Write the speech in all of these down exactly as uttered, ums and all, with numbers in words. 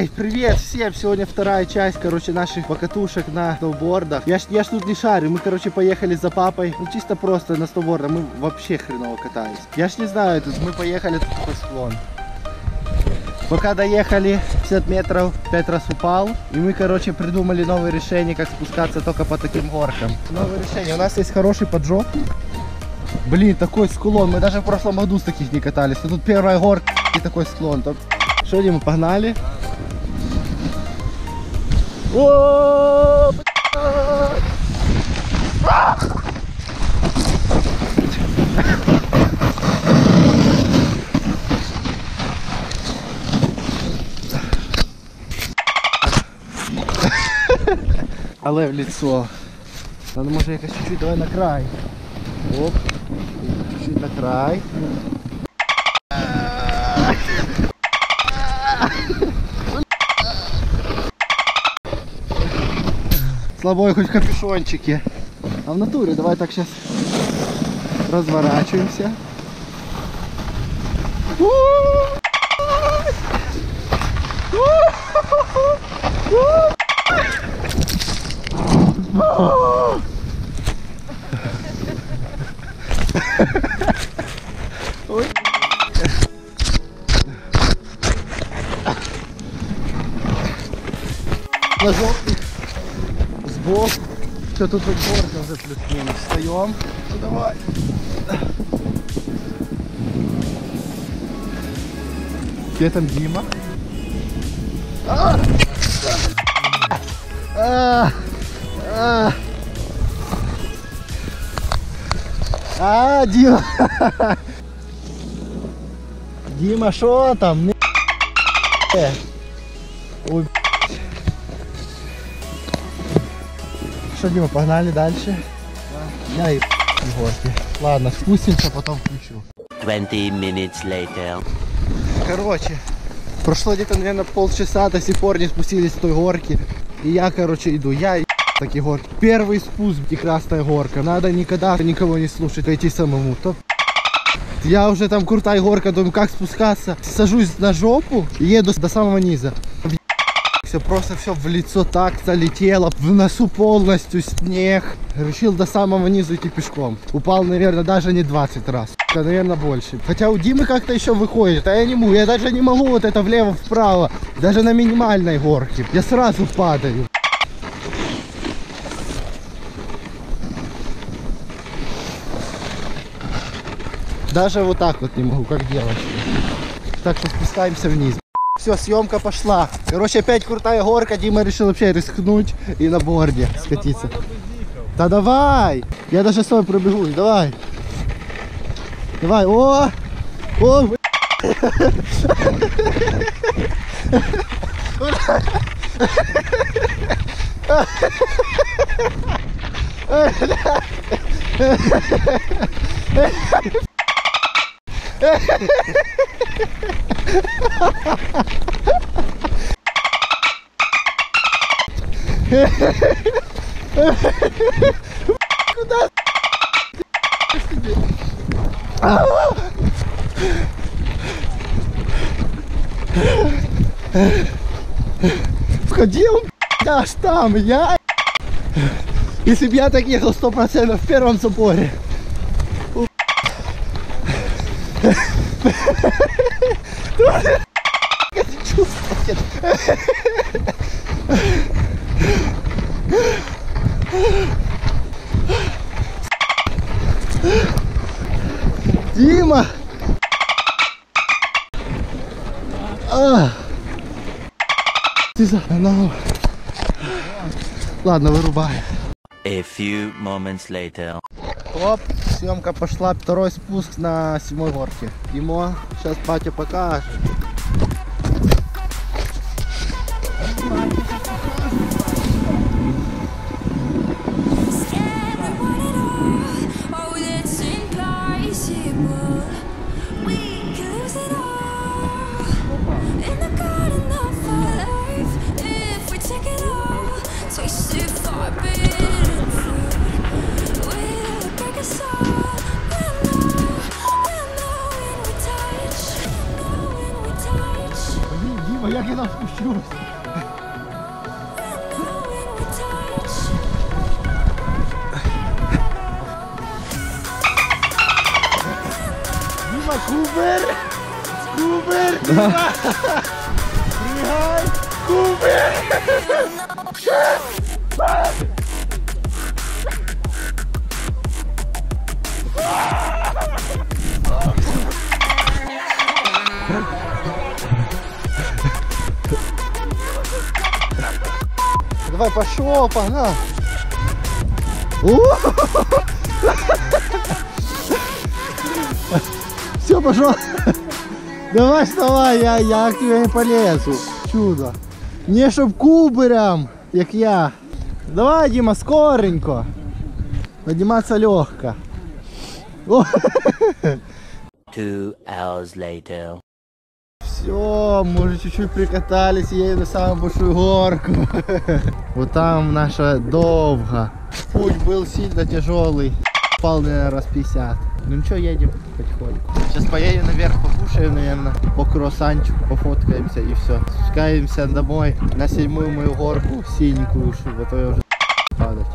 Эй, привет всем! Сегодня вторая часть, короче, наших покатушек на сноубордах. Я ж, я ж тут не шарю, мы, короче, поехали за папой, ну чисто просто на сноубордах, мы вообще хреново катались. Я ж не знаю, тут мы поехали тут по склон. Пока доехали пятьдесят метров, пять раз упал. И мы, короче, придумали новое решение, как спускаться только по таким горкам. Новое решение. У нас есть хороший поджог. Блин, такой склон. Мы даже в прошлом году с таких не катались. И тут первая горка и такой склон. Что, Дима, погнали? О, але в лицо. Надо, може, якось чуть-чуть, давай на край. Оп, чуть-чуть на край. Слабой хоть в капюшончике. А в натуре давай так сейчас разворачиваемся. Ой. На желтый сбоку. Все, тут вот горка уже плюс-минус. Встаем. Ну давай. Где там Дима? А! А! А! А, Дима! Дима, что там? Ой. Что, Дима, погнали дальше? Я и горки. Ладно, спустимся, потом включу. twenty minutes later. Короче, прошло где-то, наверное, полчаса, до сих пор не спустились с той горки. И я, короче, иду. Я и такие горки. Первый спуск и красная горка. Надо никогда никого не слушать, идти самому. То... Я уже там крутая горка, думаю, как спускаться. Сажусь на жопу и еду до самого низа. Все, просто все в лицо так залетело. В носу полностью снег. Решил до самого низа идти пешком. Упал, наверное, даже не двадцать раз. Это, наверное, больше. Хотя у Димы как-то еще выходит, а я не могу. Я даже не могу вот это влево-вправо. Даже на минимальной горке. Я сразу падаю. Даже вот так вот не могу, как девочка. Так что спускаемся вниз. Все, съемка пошла. Короче, опять крутая горка. Дима решил вообще рискнуть и на борде скатиться. Да давай! Я даже с тобой пробегу. Давай. Давай. О! О! Куда? Входил, аж там, я... Если бы я так ехал сто процентов в первом заборе. Чувствует. Дима! А! Ты за... No. Ладно, вырубай. A few moments later. Оп, съемка пошла. Второй спуск на седьмой горке. Димо, сейчас батя покажет. Як я там спущу? кручусь. Дима, кубер! Кубер! Дима! Прыгай! Кубер! Давай, пошел, погнал. Все, пошел. Давай, вставай, я, я к тебе не полезу. Чудо. Не чтоб кубарем, як я. Давай, Дима, скоренько. Подниматься легко. Two hours later. Все, мы уже чуть-чуть прикатались и едем на самую большую горку. Вот там наша Довга. Путь был сильно тяжелый. Спал, наверное, раз пятьдесят. Ну ничего, едем потихоньку. Сейчас поедем наверх, покушаем, наверное, по круассанчику, пофоткаемся и все. Спускаемся домой на седьмую мою горку, синенькую, чтобы то я уже падать.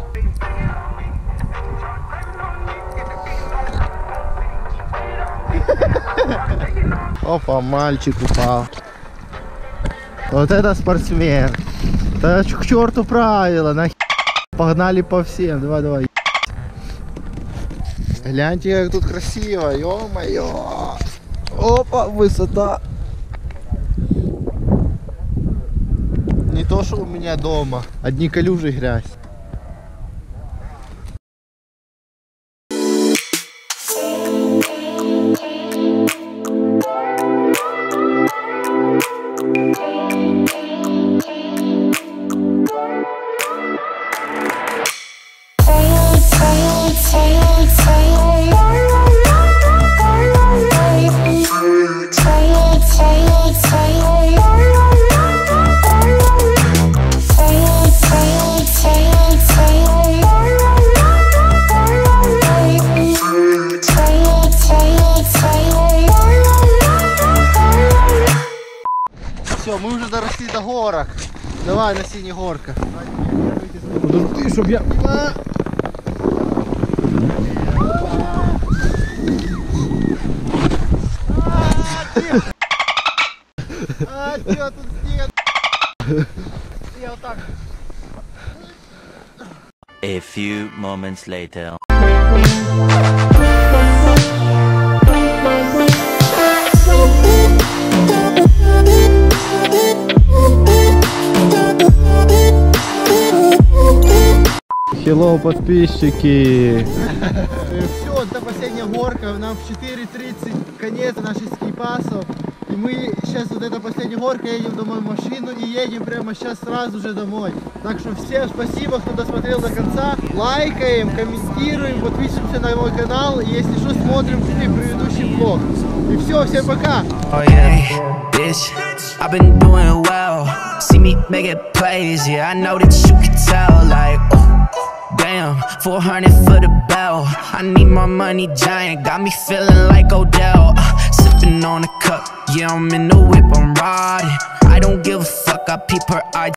Опа, мальчик упал. Вот это спортсмен. Да к черту правила, нахер. Погнали по всем. Давай, давай. Гляньте, как тут красиво, ё-моё. Опа, высота. Не то, что у меня дома. Одни калюжи, грязь. Все, мы уже доросли до горок. Давай на синих горках. Подожди, чтоб я... А, чё тут снег? Я вот так. A few moments later. Hello, подписчики! Все, это последняя горка, нам в четыре тридцать конец наших скипасов. И мы сейчас вот эта последняя горка, едем домой в машину и едем прямо сейчас сразу же домой. Так что всем спасибо, кто досмотрел до конца. Лайкаем, комментируем, подписываемся на мой канал. И если что, смотрим предыдущий влог. И все, всем пока! Oh yeah, bitch, I've been doing well. See me make it plays, yeah, I know that you can tell. Like, oh, damn, four hundred for the bell. I need my money giant, got me feeling like Odell. uh, Sipping on a cup, yeah, I'm in the whip, I'm riding. I don't give a fuck, I peep her eye